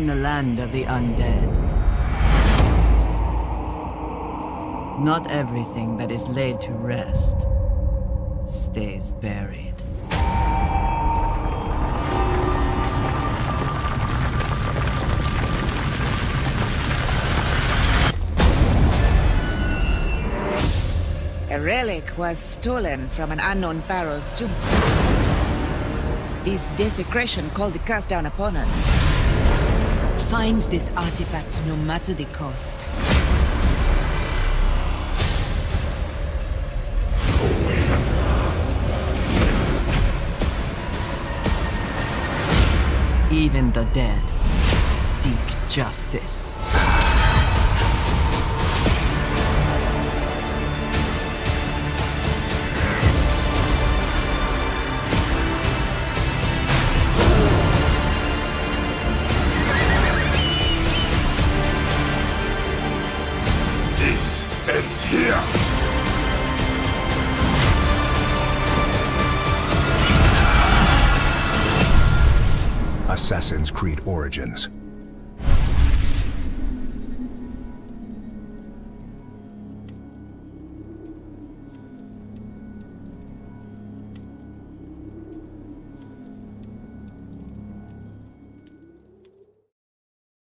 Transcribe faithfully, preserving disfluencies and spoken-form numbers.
in the land of the undead. Not everything that is laid to rest stays buried. A relic was stolen from an unknown pharaoh's tomb. This desecration called the curse down upon us. Find this artifact no matter the cost. Even the dead seek justice. Ends here! Assassin's Creed Origins.